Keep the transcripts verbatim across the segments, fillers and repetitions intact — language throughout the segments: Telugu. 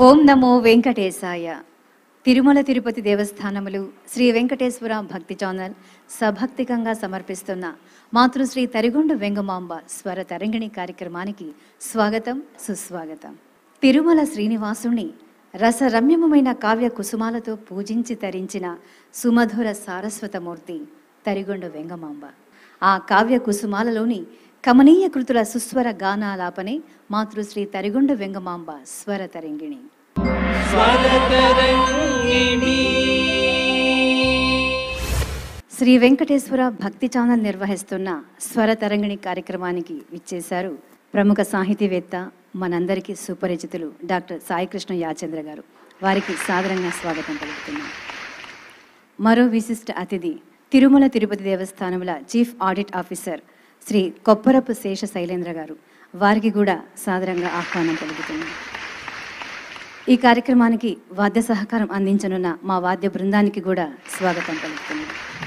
ఓం నమో వెంకటేశాయ. తిరుమల తిరుపతి దేవస్థానములు శ్రీ వెంకటేశ్వర భక్తి ఛానల్ సభక్తికంగా సమర్పిస్తున్న మాతృశ్రీ తరిగొండ వెంగమాంబ స్వర తరంగిణి కార్యక్రమానికి స్వాగతం, సుస్వాగతం. తిరుమల శ్రీనివాసుని రసరమ్యమైన కావ్య కుసుమాలతో పూజించి తరించిన సుమధుర సారస్వతమూర్తి తరిగొండ వెంగమాంబ. ఆ కావ్య కుసుమాలలోని కమనీయ కృతుల సుస్వర గానాలాపనే మాతృశ్రీ తరిగొండ వెంగమాంబ స్వర తరంగిణి. శ్రీ వెంకటేశ్వర భక్తి ఛానల్ నిర్వహిస్తున్న స్వర తరంగిణి కార్యక్రమానికి విచ్చేశారు ప్రముఖ సాహితీవేత్త, మనందరికీ సుపరిచితులు డాక్టర్ సాయికృష్ణ యాచంద్ర గారు. వారికి సాదరంగా స్వాగతం పలుకుతున్నాం. మరో విశిష్ట అతిథి తిరుమల తిరుపతి దేవస్థానముల chief audit officer Shri Kopparapu Sesha Shailendra గారు. వారికి కూడా సాదరంగా ఆహ్వానం పలుకుతున్నాం. ఈ కార్యక్రమానికి వాద్య సహకారం అందించనున్న మా వాద్య బృందానికి కూడా స్వాగతం పలుకుతున్నాం.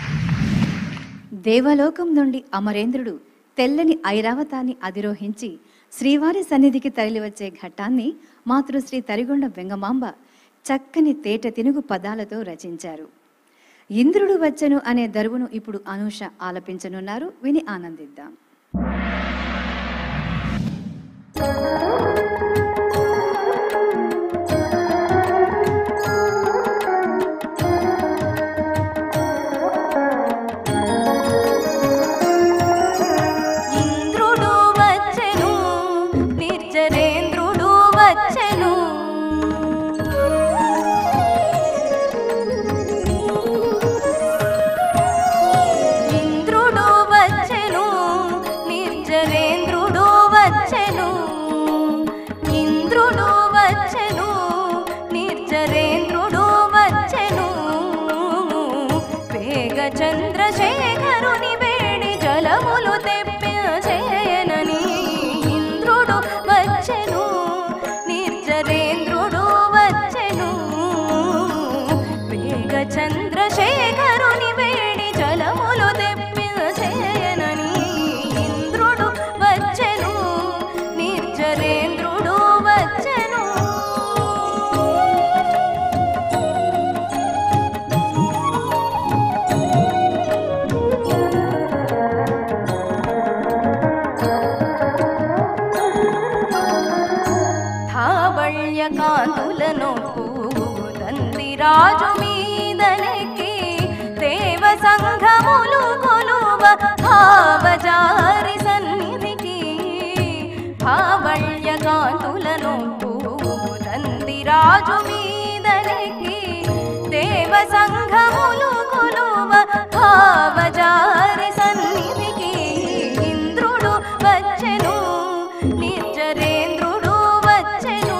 దేవలోకం నుండి అమరేంద్రుడు తెల్లని ఐరావతాన్ని అధిరోహించి శ్రీవారి సన్నిధికి తరలివచ్చే ఘట్టాన్ని మాతృశ్రీ తరిగొండ వెంగమాంబ చక్కని తేట తినుగు పదాలతో రచించారు. ఇంద్రుడు వచ్చెను అనే దరువును ఇప్పుడు అనూష ఆలపించనున్నారు. విని ఆనందిద్దాం. ఇంద్రుడు వచ్చెను, నిర్జరేంద్రుడు వచ్చెను, ఇంద్రుడు వచ్చెను, నిర్జరేంద్రుడు వచ్చెను, ఇంద్రుడు వచ్చెను, నిర్జరేంద్రుడు వచ్చెను. వేగ చంద్రశేఖరుని వేడి జలములు తెప్పించేయనని ఇంద్రుడు వచ్చెను, నిర్జరేంద్రుడు వచ్చెను. వేగ చంద్రశేఖరుని వేడి జలములు తెప్పించేయనని ఇంద్రుడు వచ్చెను, నిర్జరేంద్రుడు వచ్చెను. ధావళ్య కాంతులను తందిరాజు మీదనెక్కి దేవ సంఘములు కొలువ భావజారి సన్నిధికి. భావళ్య కాంతులను తందిరాజు మీదనెక్కి దేవ సంఘములు కొలువ భావజారి సన్నిధికి. ఇంద్రుడు వచ్చెను, నిర్జరేంద్రుడు వచ్చెను.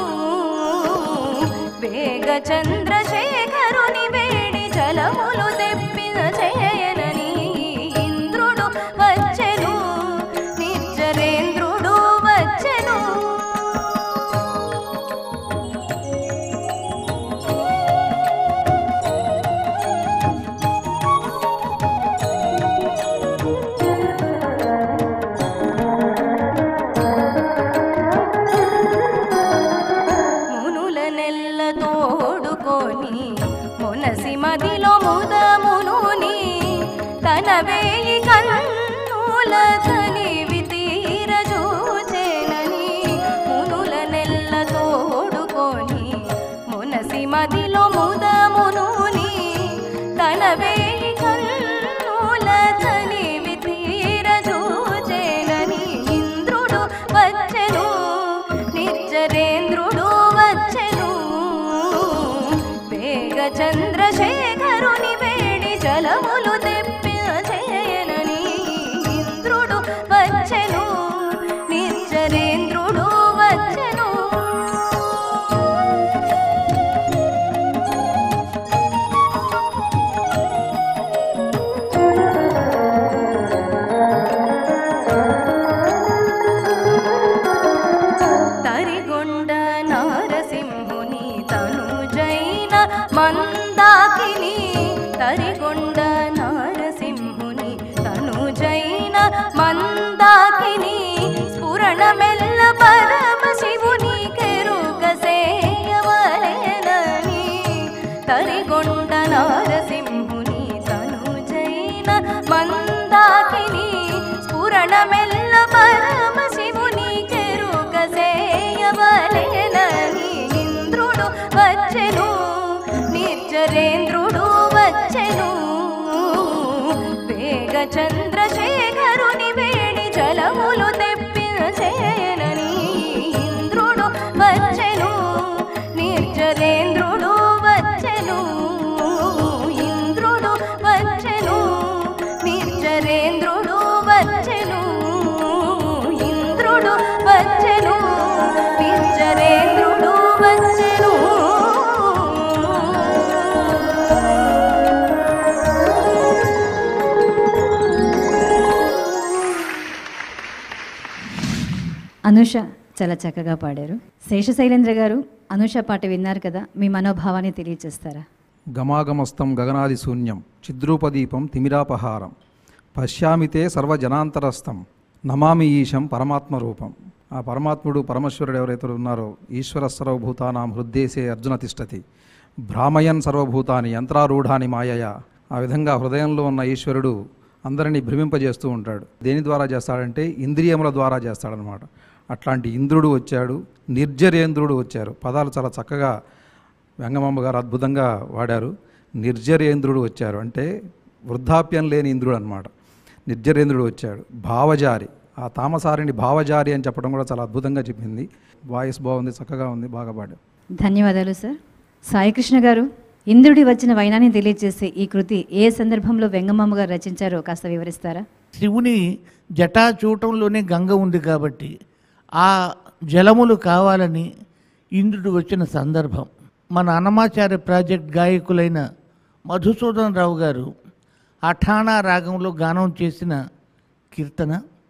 వేగ చంద్రశేఖరుని వేడి జలములు తెప్పిన చేయనని ఇంద్రుడు వచ్చెను, నిర్జరేంద్రుడు వచ్చెను. మునుల నెల్ల తోడుకొని మునసి మదిలో ముదమునుని తన వేయి కన్నుల కలివి తీర చూచెనని. మునుల నెల్ల తోడుకొని మునసి మదిలో ముదమునుని తన వేయి కన్నుల కలివి తీర చూచెనని ఇంద్రుడు వచ్చెను, నిర్జరేంద్రుడు వచ్చెను. వేగ చంద్రశేఖరుని వేడి జలములు తెప్పిన చేయనని ఇంద్రుడు వచ్చెను, నిర్జరేంద్రుడు వచ్చెను. తరిగొండ నారసింహుని తనుజైన మందాకిని, తరిగొండ నారసింహుని తనుజైన మందాకిని. స్ఫురణమెల్ల పరమ శివుని కెరుక సేయవల మేఘ చంద్రశేఖరుని వేణి జలములు తెప్పించేనని ఇంద్రుడు వచ్చెను నిర్జరేంద్రుడు వచ్చెను ఇంద్రుడు వచ్చెను నిర్జరేంద్రుడు వచ్చెను ఇంద్రుడు వచ్చెను నిర్జరేంద్రుడు వచ్చెను. అనూష చాలా చక్కగా పాడారు. శేషశైలేంద్ర గారు అనూష పాట విన్నారు కదా, మీ మనోభావాన్ని తెలియజేస్తారా? గమాగమస్తం గగనాది శూన్యం చిద్రూపదీపం తిమిరాపహారం పశ్యామితే సర్వజనాంతరస్థం నమామి ఈశం పరమాత్మ రూపం. ఆ పరమాత్ముడు పరమేశ్వరుడు ఎవరైతే ఉన్నారో ఈశ్వర సర్వభూతానాం హృద్దేశే అర్జున తిష్టతి భ్రామయన్ సర్వభూతాని యంత్రారూఢాని మాయయ. ఆ విధంగా హృదయంలో ఉన్న ఈశ్వరుడు అందరినీ భ్రమింపజేస్తూ ఉంటాడు. దేని ద్వారా చేస్తాడంటే ఇంద్రియముల ద్వారా చేస్తాడనమాట. అట్లాంటి ఇంద్రుడు వచ్చాడు, నిర్జరేంద్రుడు వచ్చారు. పదాలు చాలా చక్కగా వెంగమాంబ గారు అద్భుతంగా వాడారు. నిర్జరేంద్రుడు వచ్చారు అంటే వృద్ధాప్యం లేని ఇంద్రుడు అనమాట. నిర్జరేంద్రుడు వచ్చాడు. భావజారి, ఆ తామసారిని భావజారి అని చెప్పడం కూడా చాలా అద్భుతంగా చెప్పింది. వాయిస్ బాగుంది, చక్కగా ఉంది, బాగా పాడారు. ధన్యవాదాలు సార్. సాయికృష్ణ గారు, ఇంద్రుడి వచ్చిన వైనాన్ని తెలియజేసే ఈ కృతి ఏ సందర్భంలో వెంగమాంబ గారు రచించారో కాస్త వివరిస్తారా? శివుని జటాచూటంలోనే గంగ ఉంది కాబట్టి ఆ జలములు కావాలని ఇంద్రుడు వచ్చిన సందర్భం. మన అన్నమాచార్య ప్రాజెక్ట్ గాయకులైన మధుసూదన్ రావు గారు అఠాణా రాగంలో గానం చేసిన కీర్తన,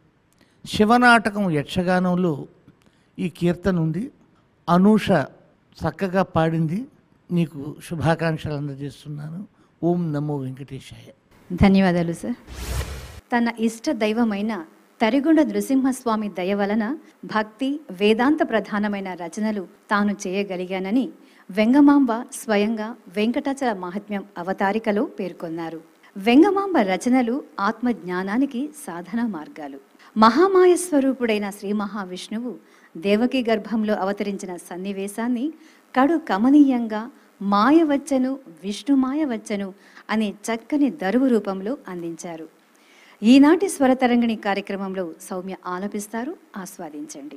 శివనాటకం యక్షగానంలో ఈ కీర్తన ఉంది. అనూష చక్కగా పాడింది. నీకు శుభాకాంక్షలు అందజేస్తున్నాను. ఓం నమో వెంకటేశాయ. ధన్యవాదాలు సార్. తన ఇష్ట దైవమైన తరిగొండ నృసింహస్వామి దయ వలన భక్తి వేదాంత ప్రధానమైన రచనలు తాను చేయగలిగానని వెంగమాంబ స్వయంగా వెంకటాచల మహాత్మ్యం అవతారికలో పేర్కొన్నారు. వెంగమాంబ రచనలు ఆత్మజ్ఞానానికి సాధన మార్గాలు. మహామాయ స్వరూపుడైన శ్రీ మహావిష్ణువు దేవకీ గర్భంలో అవతరించిన సన్నివేశాన్ని కడు కమనీయంగా మాయవచ్చను విష్ణుమాయవచ్చను అనే చక్కని దరువు రూపంలో అందించారు. ఈనాటి స్వరతరంగిణి కార్యక్రమంలో సౌమ్య ఆలపిస్తారు, ఆస్వాదించండి.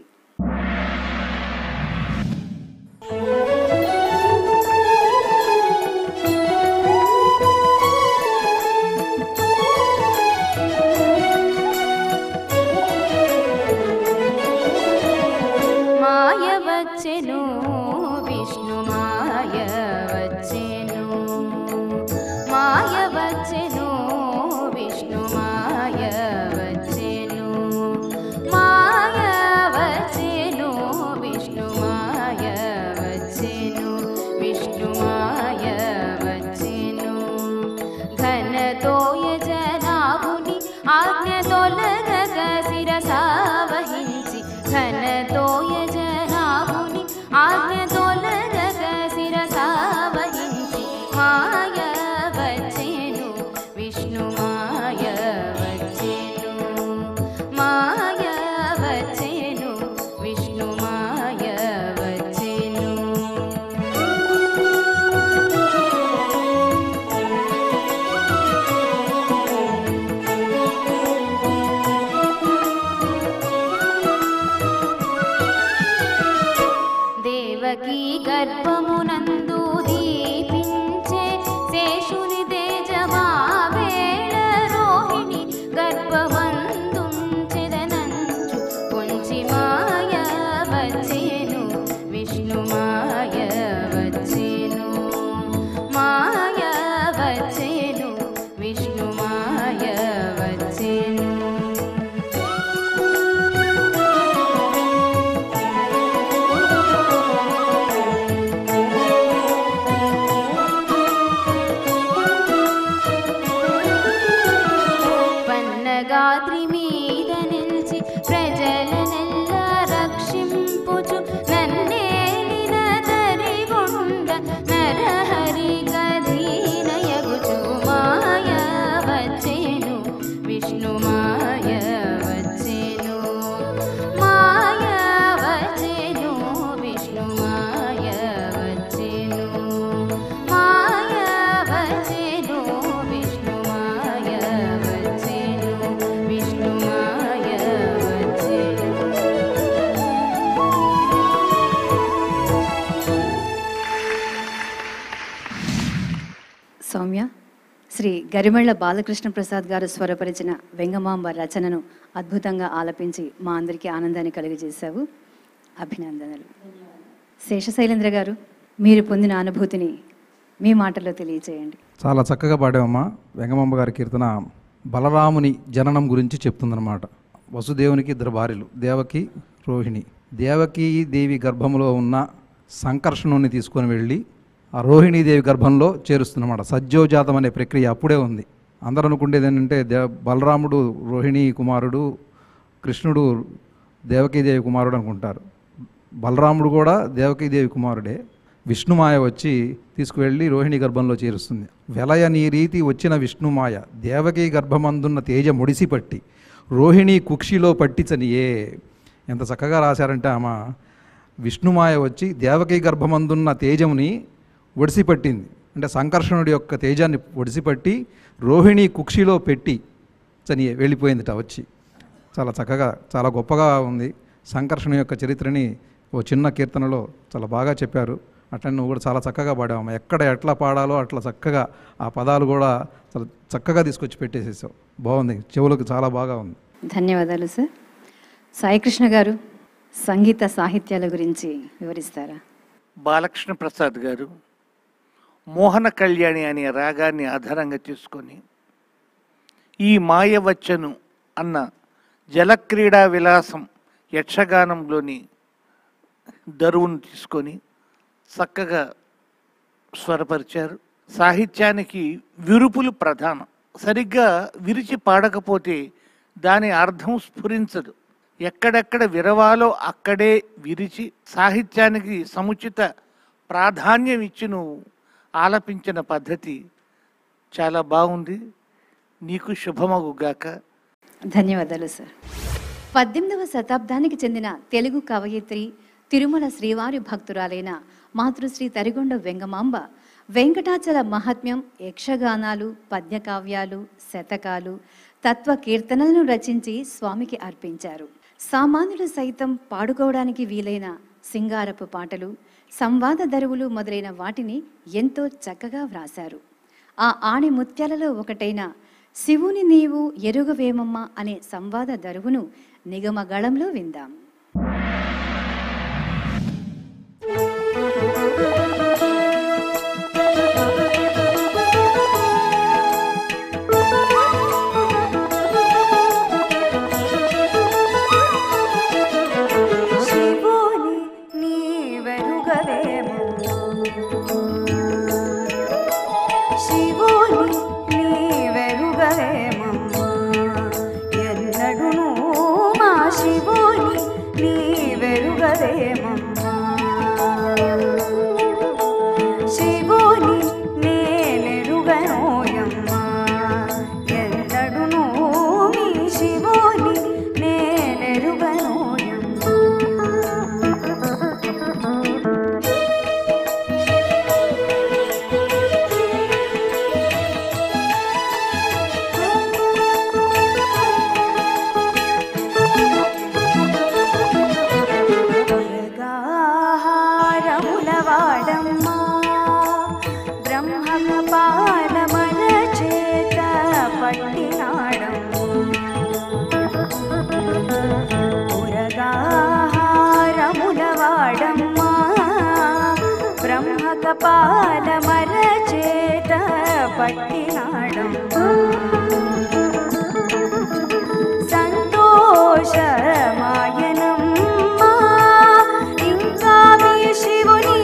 మాయవచ్చెను విష్ణు మాయవచ్చెను మాయవచ్చెను విష్ణు మాయవచ్చెను మాయవచ్చెను విష్ణు మాయవచ్చెను విష్ణు మాయవచ్చెను ఘనతోయ జనాభుని ఆజ్ఞ తొలగక శిరసా వహించి ఘనతోయ జనాభుని ఆజ్ఞ తొలగక శిరసా వహించి మాయవచ్చెను విష్ణు మాయవచ్చెను మాయవచ్చెను విష్ణు మాయవచ్చెను. దేవకీ గర్భమునందు దీపించే శేషుని తేజమావేళ రోహిణి గర్భమందుంచెదనంచు కొంచి మాయవచ్చెను విష్ణు మాయవచ్చెను మాయవచ్చెను విష్ణు మాయవచ్చెను. గాత్రి మీద నిలిచి ప్రజలనెల్ల రక్షింపుచు నన్నేలిన తరిగొండ నరహరి కదీనయగుచు మాయవచ్చెను విష్ణు మాయవచ్చెను మాయవచ్చెను విష్ణు మాయవచ్చెను మాయవచ్చెను విష్ణు మాయవచ్చెను. గరిమెళ్ల బాలకృష్ణ ప్రసాద్ గారు స్వరపరిచిన వెంగమాంబ రచనను అద్భుతంగా ఆలపించి మా అందరికీ ఆనందాన్ని కలిగజేశావు. అభినందనలు. శేషశైలేంద్ర గారు, మీరు పొందిన అనుభూతిని మీ మాటల్లో తెలియచేయండి. చాలా చక్కగా పాడామమ్మా. వెంగమాంబ గారి కీర్తన బలరాముని జననం గురించి చెప్తుందన్నమాట. వసుదేవునికి ఇద్దరు భార్యలు, దేవకి, రోహిణి. దేవకీ దేవి గర్భంలో ఉన్న సంకర్షణుని తీసుకొని వెళ్ళి ఆ రోహిణీదేవి గర్భంలో చేరుస్తున్నమాట. సజ్జోజాతం అనే ప్రక్రియ అప్పుడే ఉంది. అందరూ అనుకుండేది ఏంటంటే దే బలరాముడు రోహిణీ కుమారుడు, కృష్ణుడు దేవకీదేవి కుమారుడు అనుకుంటారు. బలరాముడు కూడా దేవకీదేవి కుమారుడే. విష్ణుమాయ వచ్చి తీసుకువెళ్ళి రోహిణి గర్భంలో చేరుస్తుంది. వెలయ నీ రీతి వచ్చిన విష్ణుమాయ దేవకీ గర్భమందున్న తేజ ముడిసిపట్టి రోహిణి కుక్షిలో పట్టించనియే. ఎంత చక్కగా రాశారంటే ఆమె విష్ణుమాయ వచ్చి దేవకీ గర్భమందున్న తేజముని ఒడిసిపట్టింది. అంటే సంకర్షణుడి యొక్క తేజాన్ని ఒడిసిపట్టి రోహిణి కుక్షిలో పెట్టి చనియే వెళ్ళిపోయిందిట వచ్చి. చాలా చక్కగా చాలా గొప్పగా ఉంది. సంకర్షణ యొక్క చరిత్రని ఓ చిన్న కీర్తనలో చాలా బాగా చెప్పారు. అట్లా నువ్వు కూడా చాలా చక్కగా పాడావు. ఎక్కడ ఎట్లా పాడాలో అట్లా చక్కగా ఆ పదాలు కూడా చాలా చక్కగా తీసుకొచ్చి పెట్టేసేసావు. బాగుంది, చెవులకు చాలా బాగా ఉంది. ధన్యవాదాలు సార్. సాయికృష్ణ గారు, సంగీత సాహిత్యాల గురించి వివరిస్తారా? బాలకృష్ణ ప్రసాద్ గారు మోహన కళ్యాణి అనే రాగాన్ని ఆధారంగా తీసుకొని ఈ మాయవచ్చను అన్న జలక్రీడా విలాసం యక్షగానంలోని దరువును తీసుకొని చక్కగా స్వరపరిచారు. సాహిత్యానికి విరుపులు ప్రధానం. సరిగ్గా విరిచి పాడకపోతే దాని అర్థం స్ఫురించదు. ఎక్కడెక్కడ విరవాలో అక్కడే విరిచి సాహిత్యానికి సముచిత ప్రాధాన్యం ఇచ్చి నువ్వు ఆలపించిన పద్ధతి చాలా బాగుంది. నీకు శుభమగుగాక. ధన్యవాదాలు సార్. పద్దెనిమిదవ శతాబ్దానికి చెందిన తెలుగు కవయిత్రి, తిరుమల శ్రీవారి భక్తురాలైన మాతృశ్రీ తరిగొండ వెంగమాంబ వెంకటాచల మహాత్మ్యం, యక్షగానాలు, పద్యకావ్యాలు, శతకాలు, తత్వ కీర్తనలను రచించి స్వామికి అర్పించారు. సామాన్యులు సైతం పాడుకోవడానికి వీలైన సింగారపు పాటలు, సంవాద దరువులు మొదలైన వాటిని ఎంతో చక్కగా వ్రాశారు. ఆ ఆణి ముత్యాలలో ఒకటైన శివుని నీవు ఎరుగవేమమ్మ అనే సంవాద దరువును నిగమగళంలో విందాం. పాల మరచేత పట్టినాడం సంతోషమాయనమ్మా ఇంకా మీ శివుని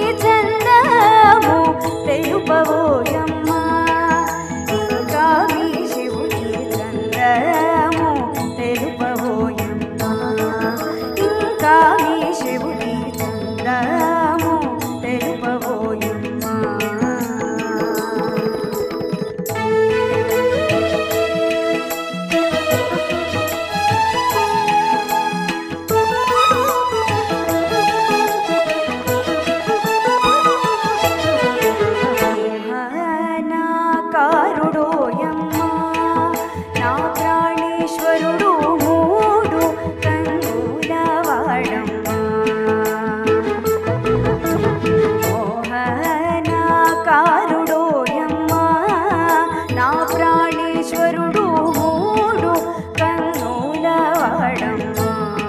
చందము తెలుపవోయమ్మా ఇంకా మీ శివుని ఈశ్వరుడు మూడు కన్నులవాడమ్మా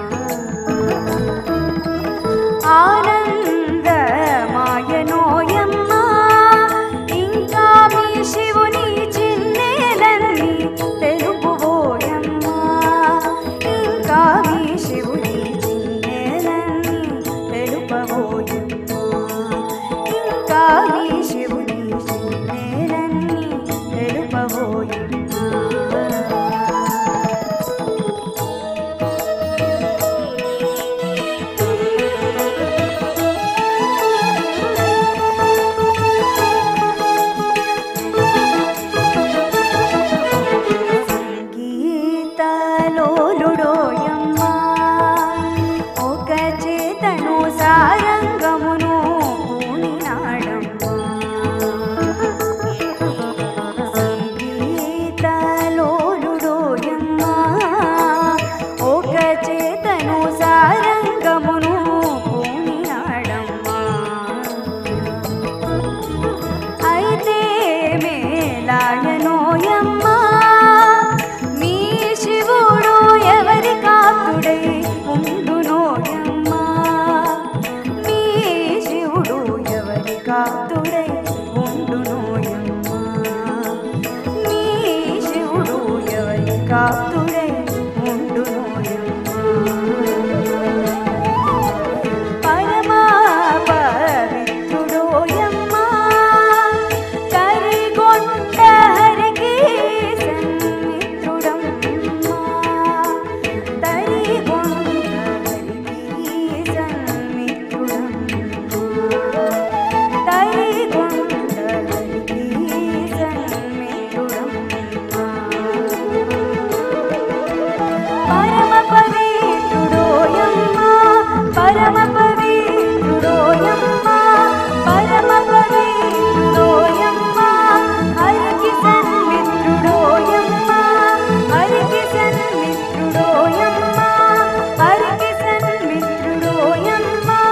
ఆనందమాయనోయమ్మా ఇంకా మీ శివుని చిన్నేలన్నీ తెలుపుబోయమ్మా ఇంకా మీ శివుని చిన్నేలన్నీ తెలుపబోయమ్మా ఇంకా మీ శివుని చిన్నేలన్నీ తెలుపబోయమ్మా సంగీతలోలుడోయమ్మా ఒక చేతను సారంగమును పూనినాడమ్మా సంగీతలోలుడోయమ్మా ఒక చేతను సారంగమును పూనినాడమ్మా అయితే మేలాయనోయమ్మా మీ శివుడు ఎవరి కాపుడై ఉండునోయమ్మా మీ శివుడు ఎవరి కాపుడై ఉండునోయమ్మా మీ శివుడు ఎవరి కాపుడై ఉండునోయమ్మా పరమా పవిత్రుడోయమ్మా కరిగొండ హరికి సన్మిత్రుడమ్మా తరిగొండ హరికి సన్మిత్రుడమ్మా తరిగొండ హరికి సన్మిత్రుడమ్మా పరమ పవిత్రుడోయమ్మా పరమ పవిత్రుడోయమ్మా పరమ పవిత్రుడోయమ్మా హరికి సన్మిత్రుడోయమ్మా హరికి సన్మిత్రుడోయమ్మా హరికి సన్మిత్రుడోయమ్మా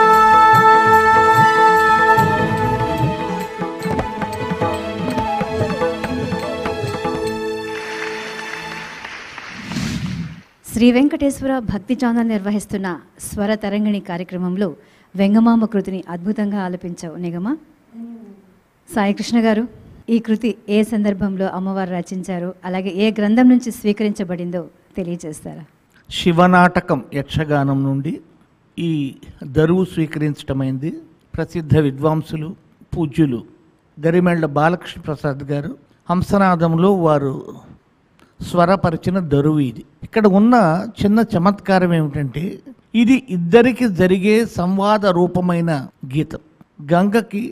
శ్రీ వెంకటేశ్వర భక్తి ఛానల్ నిర్వహిస్తున్న స్వర తరంగిణి కార్యక్రమంలో వెంగమాంబ కృతిని అద్భుతంగా ఆలపించావు నిగమ. సాయికృష్ణ గారు, ఈ కృతి ఏ సందర్భంలో అమ్మవారు రచించారు, అలాగే ఏ గ్రంథం నుంచి స్వీకరించబడిందో తెలియజేస్తారా? శివనాటకం యక్షగానం నుండి ఈ దరువు స్వీకరించటమైంది. ప్రసిద్ధ విద్వాంసులు పూజ్యులు గరిమెళ్ల బాలకృష్ణ ప్రసాద్ గారు హంసనాదంలో వారు స్వరపరిచిన దరువు ఇది. ఇక్కడ ఉన్న చిన్న చమత్కారం ఏమిటంటే, ఇది ఇద్దరికి జరిగే సంవాద రూపమైన గీతం. గంగకి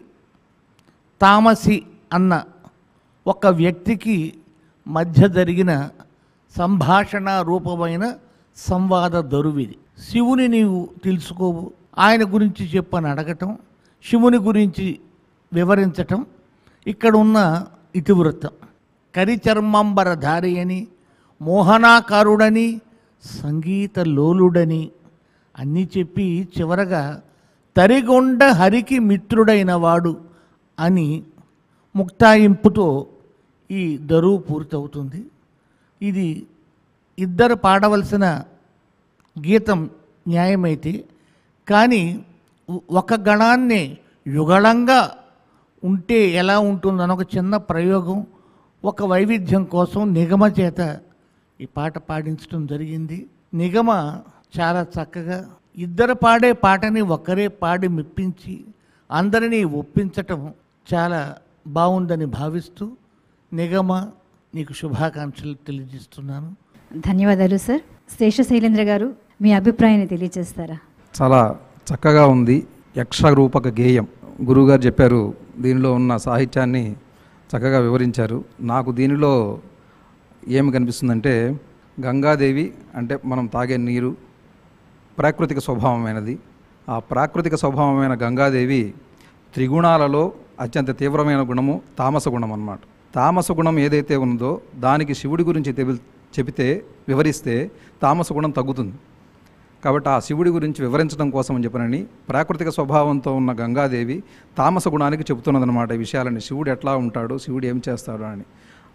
తామసి అన్న ఒక వ్యక్తికి మధ్య జరిగిన సంభాషణ రూపమైన సంవాద దరువిది. శివుని నీవు తెలుసుకోవు, ఆయన గురించి చెప్పని అడగటం, శివుని గురించి వివరించటం ఇక్కడ ఉన్న ఇతివృత్తం. కరిచర్మంబరధారి అని, మోహనాకారుడని, సంగీత లోలుడని అన్నీ చెప్పి చివరగా తరిగొండ హరికి మిత్రుడైన వాడు అని ముక్తాయింపుతో ఈ దరువు పూర్తవుతుంది. ఇది ఇద్దరు పాడవలసిన గీతం న్యాయమైతే, కానీ ఒక గణాన్నే యుగళంగా ఉంటే ఎలా ఉంటుందని ఒక చిన్న ప్రయోగం, ఒక వైవిధ్యం కోసం నిగమ చేత ఈ పాట పాడించడం జరిగింది. నిగమ చాలా చక్కగా ఇద్దరు పాడే పాటని ఒక్కరే పాడి మెప్పించి అందరినీ ఒప్పించటం చాలా బాగుందని భావిస్తూ నిగమ నీకు శుభాకాంక్షలు తెలియజేస్తున్నాను. ధన్యవాదాలు సార్. శేషశైలేంద్ర గారు, మీ అభిప్రాయాన్ని తెలియజేస్తారా? చాలా చక్కగా ఉంది. యక్ష రూపక గేయం గురువుగారు చెప్పారు, దీనిలో ఉన్న సాహిత్యాన్ని చక్కగా వివరించారు. నాకు దీనిలో ఏమి కనిపిస్తుందంటే, గంగాదేవి అంటే మనం తాగే నీరు ప్రాకృతిక స్వభావమైనది. ఆ ప్రాకృతిక స్వభావమైన గంగాదేవి త్రిగుణాలలో అత్యంత తీవ్రమైన గుణము తామస గుణం అన్నమాట. తామస గుణం ఏదైతే ఉందో దానికి శివుడి గురించి తెలి చెబితే వివరిస్తే తామస గుణం తగ్గుతుంది. కాబట్టి ఆ శివుడి గురించి వివరించడం కోసం అని చెప్పనని ప్రాకృతిక స్వభావంతో ఉన్న గంగాదేవి తామస గుణానికి చెబుతున్నదన్నమాట ఈ విషయాలని. శివుడు ఎట్లా ఉంటాడు, శివుడు ఏం చేస్తాడు అని.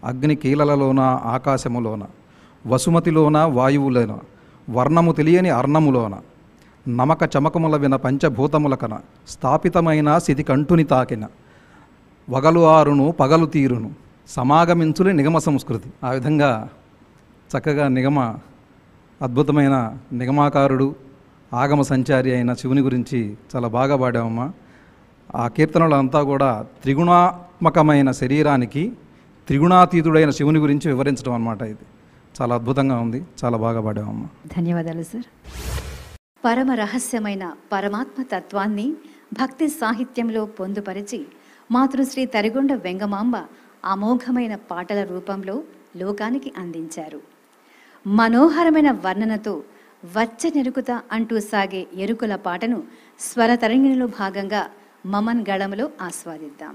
అగ్ని కీలలలోన ఆకాశములోన వసుమతిలోన వాయువులోన వర్ణము తెలియని అర్ణములోన నమక చమకముల విన పంచభూతములకన స్థాపితమైన స్థితి కంటుని తాకిన వగలు ఆరును పగలు తీరును సమాగమించులే నిగమ సంస్కృతి. ఆ విధంగా చక్కగా నిగమ అద్భుతమైన నిగమాకారుడు ఆగమ సంచారి అయిన శివుని గురించి చాలా బాగా పాడామమ్మా. ఆ కీర్తనలు అంతా కూడా త్రిగుణాత్మకమైన శరీరానికి త్రిగుణాతీతుడైన శివుని గురించి వివరించడం అన్నమాట. ఇది చాలా అద్భుతంగా ఉంది, చాలా బాగా పాడామమ్మా. ధన్యవాదాలు సార్. పరమ రహస్యమైన పరమాత్మ తత్వాన్ని భక్తి సాహిత్యంలో పొందుపరిచి మాతృశ్రీ తరిగొండ వెంగమాంబ అమోఘమైన పాటల రూపంలో లోకానికి అందించారు. మనోహరమైన వర్ణనతో వచ్చెనెరుకుత అంటూ సాగే ఎరుకుల పాటను స్వరతరంగిణిలో భాగంగా మమన్ గళములో ఆస్వాదిద్దాం.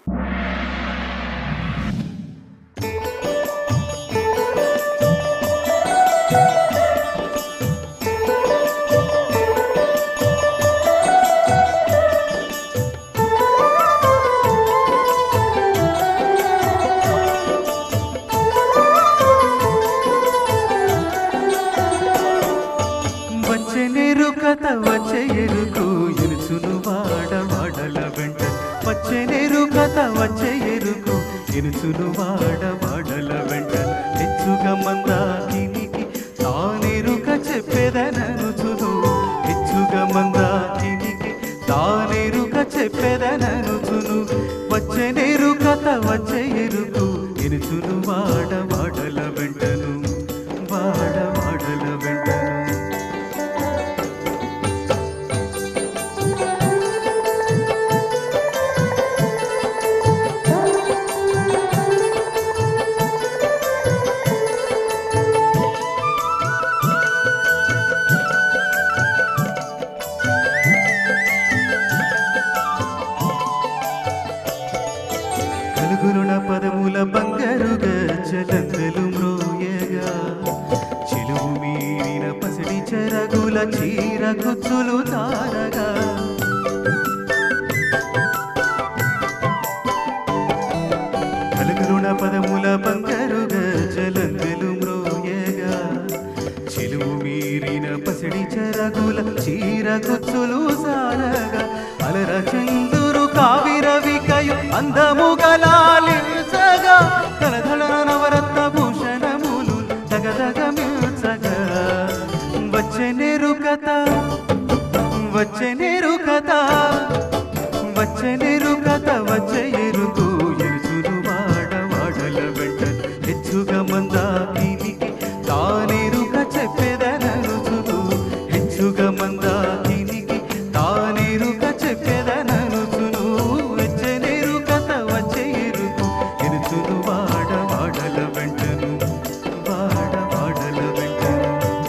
వచ్చే ఎరుకు ఎనుచును వాడ వాడల వెంట వచ్చెనేరు కథ వచ్చే ఎరుకు ఎనుచును వాడ వాడల వెంట హెచ్చుగా మందాకినికి తానెరుక చెప్పేదననుచును హెచ్చుగా మందాకినికి తానెరుక చెప్పేదననుచును వచ్చెనేరు కథ వచ్చే ఎరుకు ఎనుచును వాడ వాడల వెంటను వాడ వాడల వెంటను కలుగురుణ పదముల బంగారు గజ్జలందలు మ్రోయగా చిలువు మీరిన పసిడి చెరగుల చీర గుచ్చులు తారగా కలుగురుణ పదముల బంగారు గజ్జలందలు మ్రోయగా చిలువు మీరిన పసిడి చెరగుల చీర గుచ్చులు సారగా అలర చందురు కావిరవికయు అందముగలాలించగా కలధళ నవరత్న భూషణములు జగదగ మిల్చగా వచ్చెనేరు కథ వచ్చెనేరు కథ వచ్చెనేరు కథ వచ్చే ఎరుకు ఎరుచును వాడ వాడల వెంట హెచ్చుగా మందాకినికి తానెరుక చెప్పేదననుచును హెచ్చుగా మందాకినికి తానెరుక చెప్పేదననుచును వచ్చెనేరు కథ వచ్చే ఎరుకు ఎరుచును వాడ వాడల వెంటను వాడ వాడల వెంటను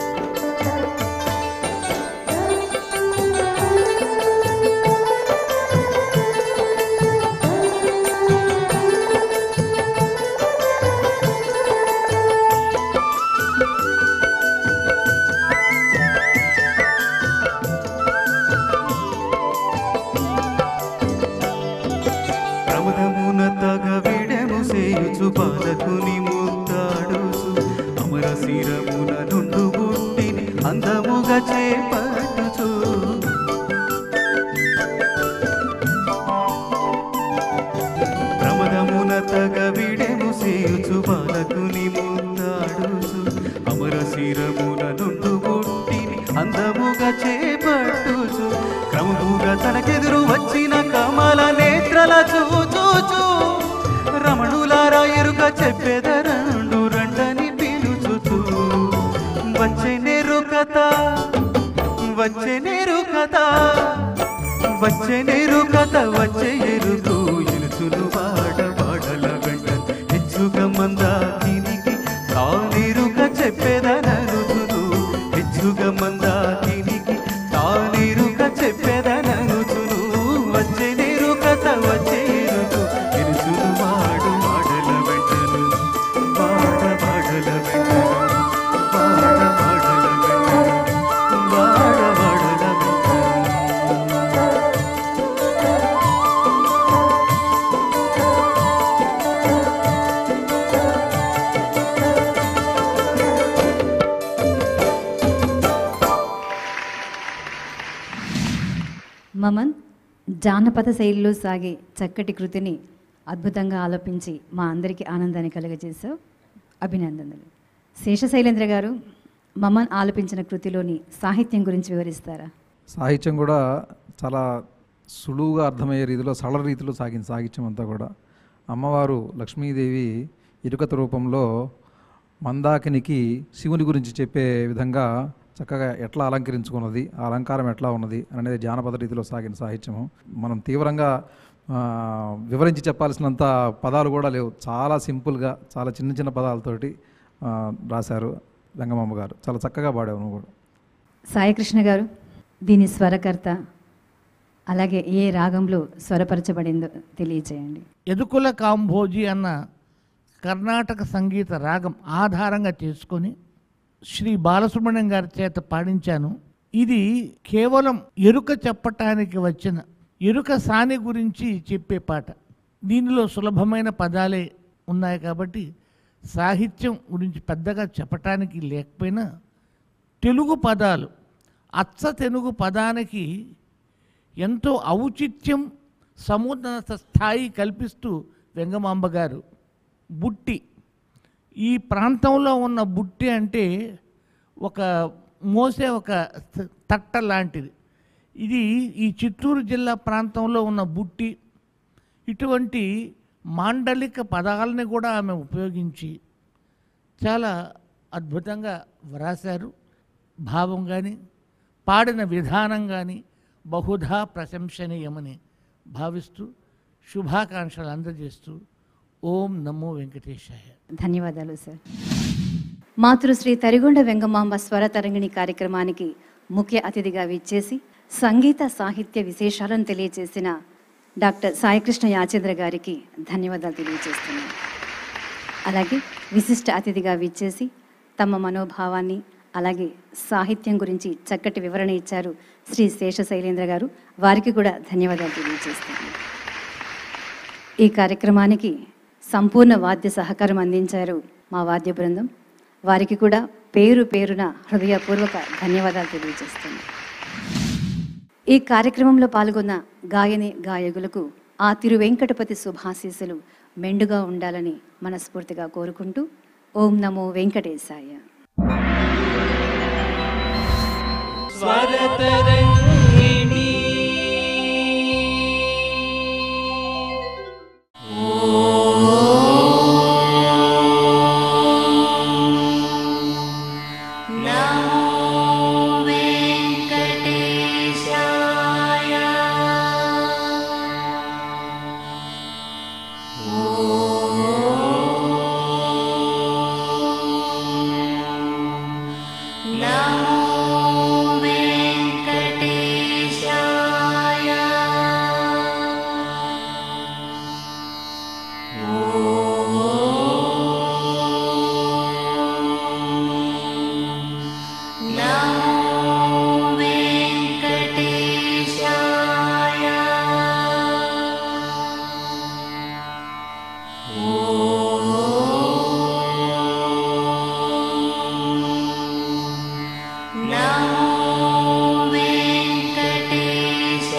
ప్రమదమున తగ విడము సేయుచు బాలకుని ముద్దాడుచు అమర శిరమున నుండు బుట్టిని అందముగా చేపట్టుచు ప్రమదమున తగ విడము సేయుచు బాలకుని ముద్దాడుచు అమర శిరమున నుండు బుట్టిని అందముగా చేపట్టుచు క్రమముగా తనకెదురు వచ్చిన కమల నేత్రల చూచూచు రమణులారా ఎరుక చెప్పేదరండు రండని పిలుచుచు వచ్చెనేరు కథ వచ్చెనేరు కథ వచ్చెనేరు కథ వచ్చే ఎరుకు ఎలుచును వాడ వాడల వెంట హెచ్చుగా మందాకినికి తానెరుక చెప్పేదననుచును హెచ్చుగా మందాకినికి తానెరుక చెప్పేదననుచును వచ్చెనేరు కథ వచ్చే ఎరుకు ఎలుచును వాడు వాడల వెంటను వాడ వాడల వెంటను వాడ వాడల వెంటను వాడ వాడల వెంటను మమన్ జానపద శైలిలో సాగే చక్కటి కృతిని అద్భుతంగా ఆలపించి మా అందరికీ ఆనందాన్ని కలుగజేశావు. అభినందనలు. శేషశైలేంద్ర గారు, మమన్ ఆలపించిన కృతిలోని సాహిత్యం గురించి వివరిస్తారా? సాహిత్యం కూడా చాలా సులువుగా అర్థమయ్యే రీతిలో, సరళ రీతిలో సాగిన సాహిత్యం అంతా కూడా. అమ్మవారు లక్ష్మీదేవి ఇరుకత రూపంలో మందాకినికి శివుని గురించి చెప్పే విధంగా చక్కగా ఎట్లా అలంకరించుకున్నది, ఆ అలంకారం ఎట్లా ఉన్నది అనేది జానపద రీతిలో సాగిన సాహిత్యము. మనం తీవ్రంగా వివరించి చెప్పాల్సినంత పదాలు కూడా లేవు. చాలా సింపుల్గా, చాలా చిన్న చిన్న పదాలతోటి రాశారు వెంగమాంబ గారు. చాలా చక్కగా పాడావు నువ్వు కూడా. సాయికృష్ణ గారు, దీని స్వరకర్త అలాగే ఏ రాగంలో స్వరపరచబడిందో తెలియచేయండి. యదుకుల కాంభోజి అన్న కర్ణాటక సంగీత రాగం ఆధారంగా చేసుకొని శ్రీ బాలసుబ్రహ్మణ్యం గారి చేత పాడించాను. ఇది కేవలం ఎరుక చెప్పటానికి వచ్చిన ఎరుక సాని గురించి చెప్పే పాట. దీనిలో సులభమైన పదాలే ఉన్నాయి కాబట్టి సాహిత్యం గురించి పెద్దగా చెప్పటానికి లేకపోయినా తెలుగు పదాలు, అచ్చ తెలుగు పదానికి ఎంతో ఔచిత్యం, సమున్నత స్థాయి కల్పిస్తూ వెంగమాంబ గారు బుట్టి, ఈ ప్రాంతంలో ఉన్న బుట్టి అంటే ఒక మోసే ఒక తట్ట లాంటిది. ఇది ఈ చిత్తూరు జిల్లా ప్రాంతంలో ఉన్న బుట్టి. ఇటువంటి మాండలిక పదాలని కూడా ఆమె ఉపయోగించి చాలా అద్భుతంగా వ్రాశారు. భావం కానీ పాడిన విధానం కానీ బహుధా ప్రశంసనీయమని భావిస్తూ శుభాకాంక్షలు అందజేస్తూ ఓం నమో వెంకటేశాయ. ధన్యవాదాలు సార్. మాతృశ్రీ తరిగొండ వెంగమాంబ స్వర తరంగిణి కార్యక్రమానికి ముఖ్య అతిథిగా విచ్చేసి సంగీత సాహిత్య విశేషాలను తెలియజేసిన డాక్టర్ సాయికృష్ణ యాచేంద్ర గారికి ధన్యవాదాలు తెలియజేస్తున్నాను. అలాగే విశిష్ట అతిథిగా విచ్చేసి తమ మనోభావాన్ని అలాగే సాహిత్యం గురించి చక్కటి వివరణ ఇచ్చారు శ్రీ శేషశైలేంద్ర గారు. వారికి కూడా ధన్యవాదాలు తెలియజేస్తున్నాను. ఈ కార్యక్రమానికి సంపూర్ణ వాద్య సహకారం అందించారు మా వాద్య బృందం. వారికి కూడా పేరు పేరున హృదయపూర్వక ధన్యవాదాలు తెలియజేస్తున్నాను. ఈ కార్యక్రమంలో పాల్గొన్న గాయని గాయకులకు ఆ తిరువెంకటపతి శుభాశీస్సులు మెండుగా ఉండాలని మనస్ఫూర్తిగా కోరుకుంటూ ఓం నమో వెంకటేశాయ. స్వరతరంగిణి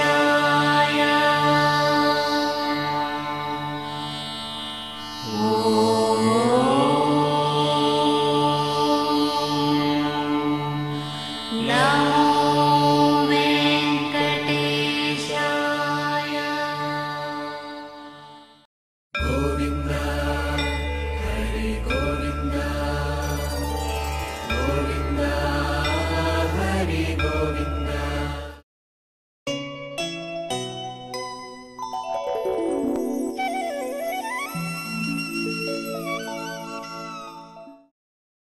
Oh